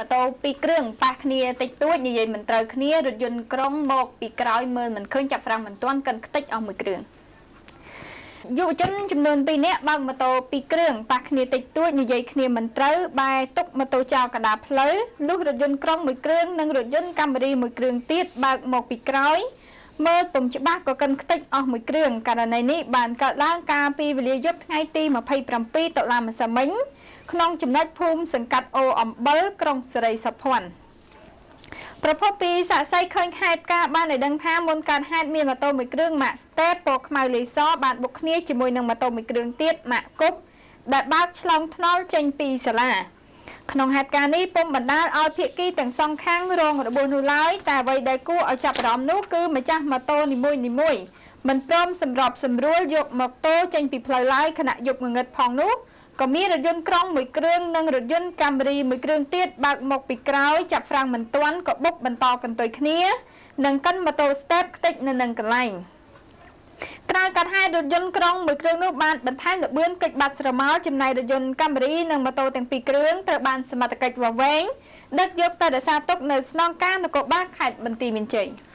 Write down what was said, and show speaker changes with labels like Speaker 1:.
Speaker 1: ម៉ូតូពីរគ្រឿងប៉ះគ្នាតិចតួចនិយាយមិនត្រូវគ្នារថយន្តក្រុងមកពីក្រោយមើលមិនឃើញចាប់ហ្វ្រាំងមិនទាន់កិនខ្ទេចអស់មួយគ្រឿងយុវជនចំនួន2នាក់បើកម៉ូតូពីរគ្រឿងប៉ះគ្នាតិចតួចនិយាយគ្នាមិនត្រូវបែរទុកម៉ូតូចោលកណ្ដាលផ្លូវលុះរថយន្តក្រុងមួយគ្រឿងនិងរថយន្តកាមេរីមួយគ្រឿងទៀតបើកមកពីក្រោយមើលពុំច្បាស់ក៏កិនខ្ទេចអស់មួយគ្រឿងករណីនេះបានកើតឡើងកាលពីវេលាយប់ថ្ងៃទី27តុលាម្សិលមិញក្នុងចំណុចភូមិសង្កាត់អូអំបិលក្រុងសេរីសុភ័ណ្ឌប្រពន្ធពីសាក់សីឃើញហេតុការណ៍បានឲ្យដឹងថាមុនកើតហេតុមានម៉ូតូមួយគ្រឿងម៉ាកស្តេបពណ៌ខ្មៅលាយសបានបុកគ្នាជាមួយនឹងម៉ូតូមួយគ្រឿងទៀតម៉ាកគប់ដែលបើកឆ្លងថ្នល់ចេញពីសាលាក្នុងហេតុការណ៍នេះពុំបណ្ដាលឲ្យភាគីទាំងសងខាងរងរបួសនោះឡើយតែអ្វីដែលគួរឲ្យចាប់អារម្មណ៍នោះគឺម្ចាស់ម៉ូតូនីមួយមិនព្រមសម្របសម្រួលយកម៉ូតូចេញពីផ្លូវឡើយខណៈយប់ងងឹតផងនោះក៏មានរថយន្តក្រុងមួយគ្រឿងនិងរថយន្តកាមេរីមួយគ្រឿងទៀតបើកមកពីក្រោយចាប់ហ្វ្រាំងមិនទាន់ក៏បុកបន្តកន្ទុយគ្នានិងកិនម៉ូតូស្តេបខ្ទេចនៅនឹងកន្លែងក្រោយកាត់ហេតុរថយន្តក្រុងមួយគ្រឿងនោះបានបន្ថែមលបឿនកិច្ចបាត់ស្រមោលចំណែករថយន្តកាមេរីនិងម៉ូតូទាំងពីរគ្រឿងត្រូវបានសមត្ថកិច្ចវាស់វែងដឹកយកទៅរក្សាទុកនៅស្នងការនគរបាលខេត្តបន្ទាយមានជ័យ